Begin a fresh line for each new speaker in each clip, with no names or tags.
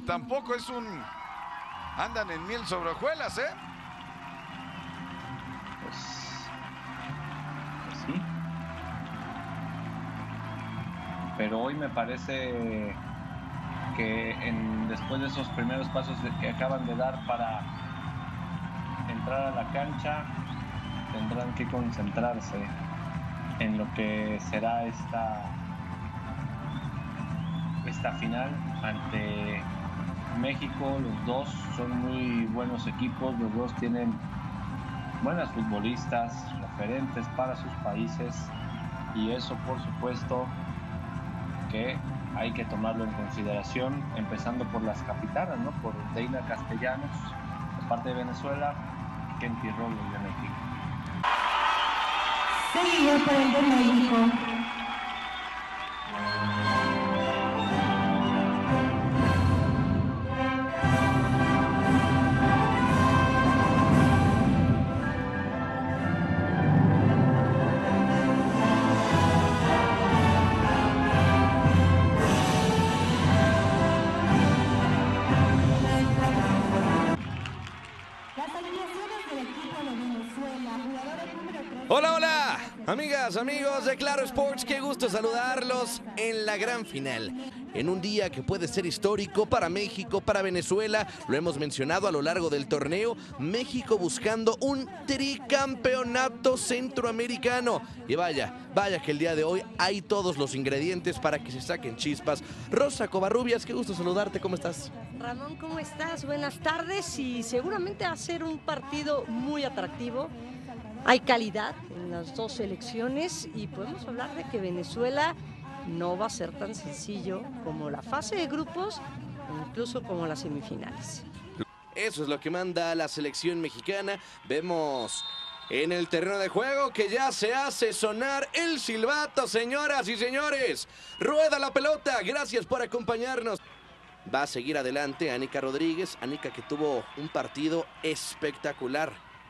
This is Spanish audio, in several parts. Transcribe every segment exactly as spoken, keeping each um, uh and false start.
tampoco es un... Andan en miel sobre hojuelas, ¿eh?
Pues, pues sí. Pero hoy me parece que en, después de esos primeros pasos que acaban de dar para entrar a la cancha, tendrán que concentrarse en lo que será esta, esta final ante México. Los dos son muy buenos equipos, los dos tienen buenas futbolistas, referentes para sus países, y eso por supuesto que hay que tomarlo en consideración, empezando por las capitanas, ¿no? Por Deina Castellanos, de parte de Venezuela, y Kenty Robles de México.
Seguido por el de México.
Hola, hola, amigas, amigos de Claro Sports, qué gusto saludarlos en la gran final. En un día que puede ser histórico para México, para Venezuela, lo hemos mencionado a lo largo del torneo, México buscando un tricampeonato centroamericano. Y vaya, vaya que el día de hoy hay todos los ingredientes para que se saquen chispas. Rosa Covarrubias, qué gusto saludarte, ¿cómo estás?
Ramón, ¿cómo estás? Buenas tardes, y seguramente va a ser un partido muy atractivo. Hay calidad en las dos selecciones y podemos hablar de que Venezuela no va a ser tan sencillo como la fase de grupos o incluso como las semifinales.
Eso es lo que manda la selección mexicana. Vemos en el terreno de juego que ya se hace sonar el silbato, señoras y señores. Rueda la pelota, gracias por acompañarnos. Va a seguir adelante Anica Rodríguez, Anica que tuvo un partido espectacular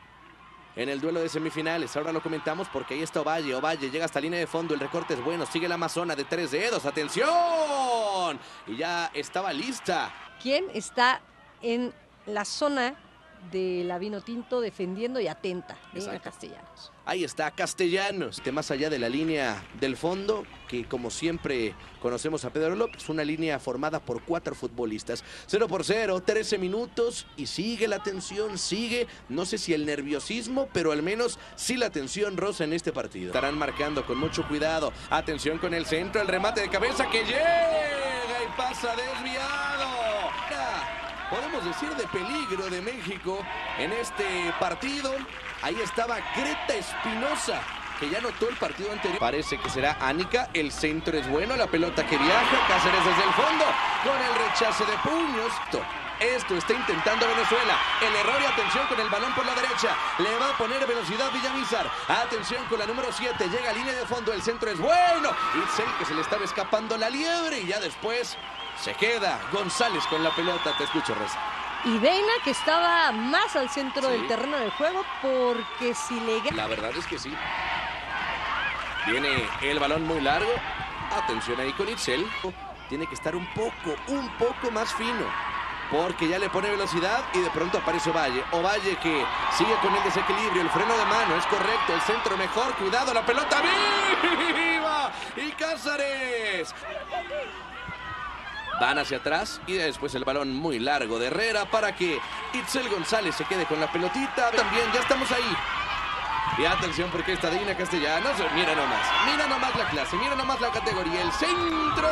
en el duelo de semifinales. Ahora lo comentamos porque ahí está Ovalle. Ovalle llega hasta línea de fondo. El recorte es bueno. Sigue la Amazona de tres dedos. ¡Atención! Y ya estaba lista.
¿Quién está en la zona de la Vinotinto defendiendo y atenta? Deina Castellanos.
Ahí está Castellanos, de más allá de la línea del fondo, que como siempre conocemos a Pedro López, una línea formada por cuatro futbolistas. cero por cero, trece minutos y sigue la tensión, sigue, no sé si el nerviosismo, pero al menos sí la tensión, Rosa, en este partido. Estarán marcando con mucho cuidado. Atención con el centro, el remate de cabeza que llega y pasa desviado. Podemos decir de peligro de México en este partido. Ahí estaba Greta Espinosa, que ya notó el partido anterior. Parece que será Anica. El centro es bueno, la pelota que viaja. Cáceres desde el fondo con el rechace de puños. Esto está intentando Venezuela. El error y atención con el balón por la derecha. Le va a poner velocidad Villamizar. Atención con la número siete. Llega a línea de fondo. El centro es bueno. Itzel, que se le estaba escapando la liebre. Y ya después se queda González con la pelota. Te escucho, Rosa.
Y Deina, que estaba más al centro sí. del terreno de juego, porque si le...
La verdad es que sí. Viene el balón muy largo. Atención ahí con Itzel. Tiene que estar un poco, un poco más fino, porque ya le pone velocidad y de pronto aparece Ovalle. Ovalle que sigue con el desequilibrio, el freno de mano, es correcto, el centro mejor, cuidado, la pelota viva. Y Cáceres. Van hacia atrás y después el balón muy largo de Herrera para que Itzel González se quede con la pelotita. También ya estamos ahí. Y atención porque está Deina Castellanos. Mira nomás, mira nomás la clase, mira nomás la categoría. El centro.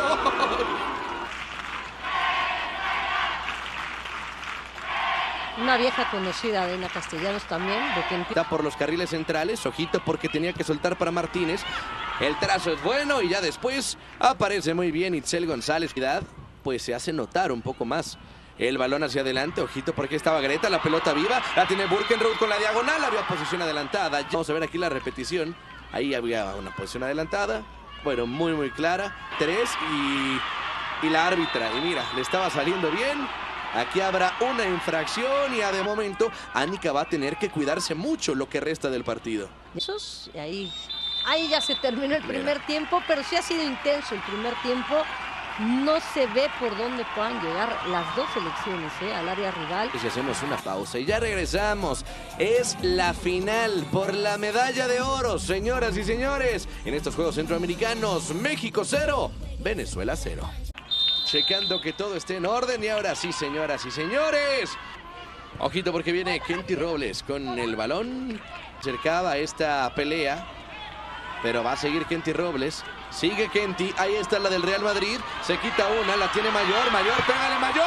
Una vieja conocida, Deina Castellanos también. De que
está por los carriles centrales. Ojito porque tenía que soltar para Martínez. El trazo es bueno y ya después aparece muy bien Itzel González. Pues se hace notar un poco más el balón hacia adelante. Ojito porque estaba Greta, la pelota viva. La tiene Burkenroth con la diagonal. Había posición adelantada. Vamos a ver aquí la repetición. Ahí había una posición adelantada. Bueno, muy muy clara. Tres y, y la árbitra. Y mira, le estaba saliendo bien. Aquí habrá una infracción y a de momento Anica va a tener que cuidarse mucho lo que resta del partido.
Esos, ahí, ahí ya se terminó el primer Mira. tiempo, pero sí ha sido intenso el primer tiempo. no se ve por dónde puedan llegar las dos selecciones, ¿eh? Al área rival.
Si hacemos una pausa y ya regresamos, es la final por la medalla de oro, señoras y señores, en estos Juegos Centroamericanos. México cero, Venezuela cero. Checando que todo esté en orden y ahora sí, señoras y señores. Ojito porque viene Kenty Robles con el balón. Cercaba esta pelea, pero va a seguir Kenty Robles. Sigue Kenty, ahí está la del Real Madrid. Se quita una, la tiene Mayor. Mayor, pégale Mayor.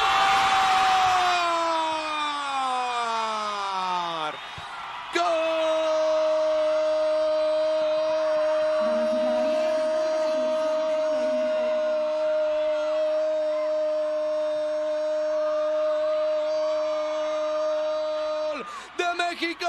De México,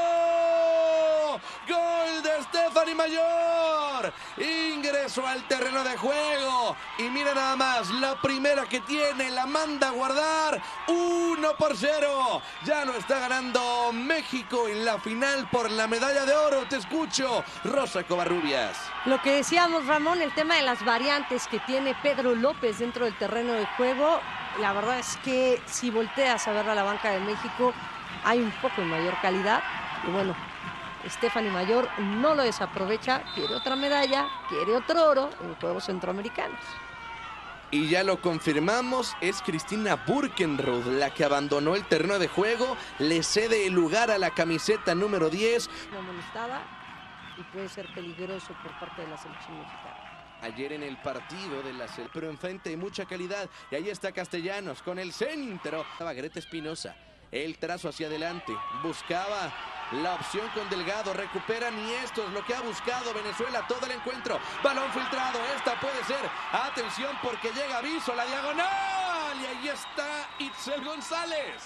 gol de Stephanie Mayor, ingresó al terreno de juego y mira nada más, la primera que tiene la manda a guardar, uno por cero, ya no está ganando México en la final por la medalla de oro. Te escucho, Rosa Covarrubias.
Lo que decíamos, Ramón, el tema de las variantes que tiene Pedro López dentro del terreno de juego, la verdad es que si volteas a ver a la banca de México, hay un poco de mayor calidad y bueno, Stephanie Mayor no lo desaprovecha, quiere otra medalla, quiere otro oro en Juegos Centroamericanos.
Y ya lo confirmamos, es Cristina Burkenroth la que abandonó el terreno de juego, le cede el lugar a la camiseta número diez.
Una amonestada y puede ser peligroso por parte de la selección mexicana.
Ayer en el partido de la selección, pero enfrente de mucha calidad. Y ahí está Castellanos con el centro. Estaba Greta Espinosa. El trazo hacia adelante, buscaba la opción con Delgado, recuperan y esto es lo que ha buscado Venezuela todo el encuentro. Balón filtrado, esta puede ser, atención porque llega aviso, la diagonal y ahí está Itzel González.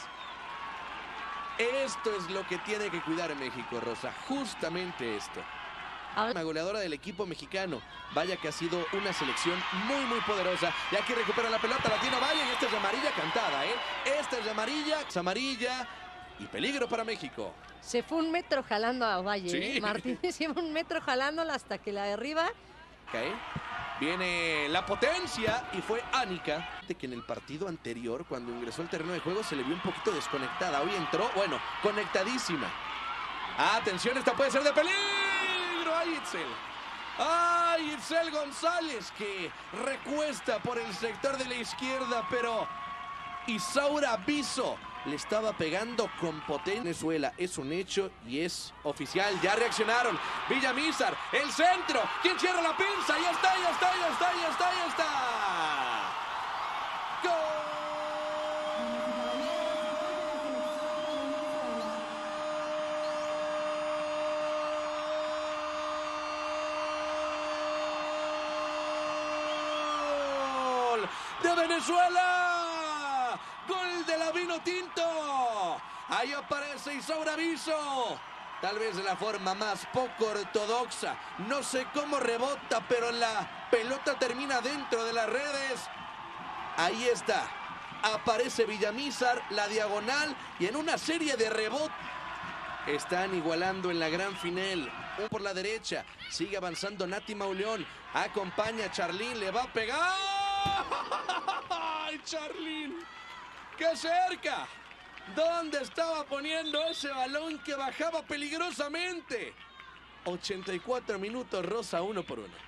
Esto es lo que tiene que cuidar México, Rosa, justamente esto. La goleadora del equipo mexicano. Vaya que ha sido una selección muy, muy poderosa. Y aquí recupera la pelota, la tiene Valle. Y esta es de amarilla cantada, ¿eh? Esta es de amarilla, es amarilla. Y peligro para México.
Se fue un metro jalando a Valle.
Sí.
¿eh? Martínez lleva un metro jalándola hasta que la derriba.
¿Okay? Viene la potencia y fue Ánica, de que en el partido anterior, cuando ingresó al terreno de juego, se le vio un poquito desconectada. Hoy entró, bueno, conectadísima. Atención, esta puede ser de peligro. ¡Ay, Itzel! ¡Ay, Itzel González! Que recuesta por el sector de la izquierda, pero Isaura Biso le estaba pegando con potencia. Venezuela es un hecho y es oficial. Ya reaccionaron. Villamizar, el centro. ¿Quién cierra la pinza? Ahí está, ahí está, ahí está, ahí está, ahí está. ¡Gol! De Venezuela, gol de la Vino Tinto, ahí aparece Isaura Biso, tal vez de la forma más poco ortodoxa, no sé cómo rebota, pero la pelota termina dentro de las redes, ahí está, aparece Villamizar, la diagonal y en una serie de rebotes, están igualando en la gran final. Un por la derecha, sigue avanzando Nati Mauleón, acompaña a Charlín, le va a pegar. ¡Ay, Charlín! ¡Qué cerca! ¿Dónde estaba poniendo ese balón que bajaba peligrosamente? ochenta y cuatro minutos, Rosa, uno por uno.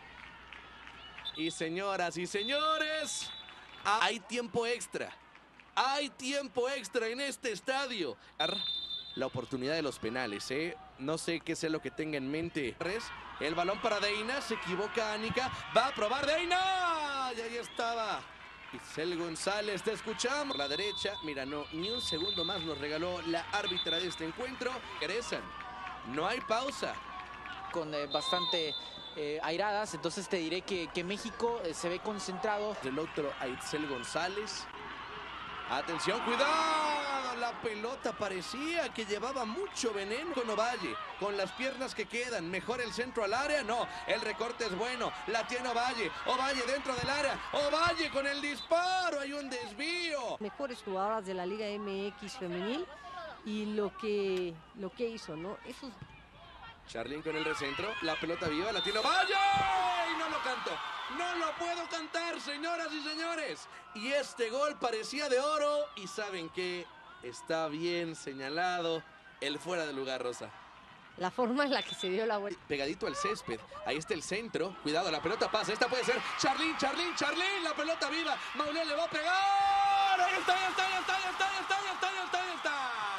Y señoras y señores, hay tiempo extra. Hay tiempo extra en este estadio. La oportunidad de los penales, ¿eh? No sé qué sea lo que tenga en mente. El balón para Deina, se equivoca Ánica, va a probar Deina. Y ahí estaba Itzel González, te escuchamos. Por la derecha, mira, no, ni un segundo más nos regaló la árbitra de este encuentro. Regresan, no hay pausa.
Con eh, bastante eh, airadas, entonces te diré que, que México eh, se ve concentrado.
Del otro a Itzel González. Atención, cuidado, la pelota parecía que llevaba mucho veneno con Ovalle, con las piernas que quedan, mejor el centro al área, no, el recorte es bueno, la tiene Ovalle, Ovalle dentro del área, Ovalle con el disparo, hay un desvío.
Mejores jugadoras de la Liga M X femenil y lo que, lo que hizo, ¿no? Esos...
Charlín con el recentro, la pelota viva, la tiene Ovalle, y no lo canto. No lo puedo cantar, señoras y señores. Y este gol parecía de oro. Y ¿saben qué? Está bien señalado el fuera de lugar, Rosa.
La forma en la que se dio la vuelta.
Pegadito al césped. Ahí está el centro. Cuidado, la pelota pasa. Esta puede ser Charlín, Charlín, Charlín. La pelota viva. Mauleón le va a pegar. Ahí está, ahí está, ahí está, ahí está, ahí está, ahí está, ahí está, ahí está.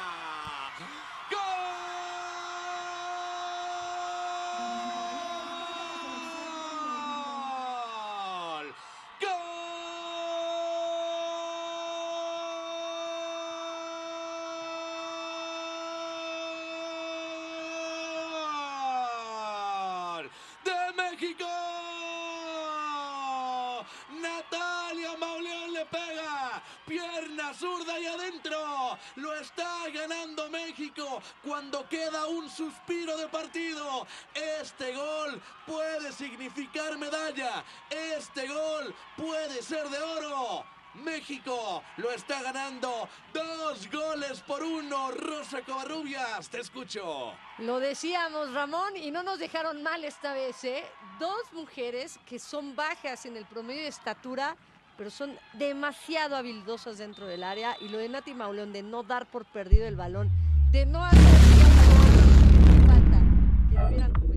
México. Natalia Mauleón le pega. Pierna zurda y adentro. Lo está ganando México cuando queda un suspiro de partido. Este gol puede significar medalla. Este gol puede ser de oro. México lo está ganando dos goles por uno. Rosa Covarrubias, te escucho.
Lo decíamos, Ramón, y no nos dejaron mal esta vez, ¿eh? Dos mujeres que son bajas en el promedio de estatura, pero son demasiado habilidosas dentro del área. Y lo de Nati Mauleón, de no dar por perdido el balón, de no hacer falta, que le hubieran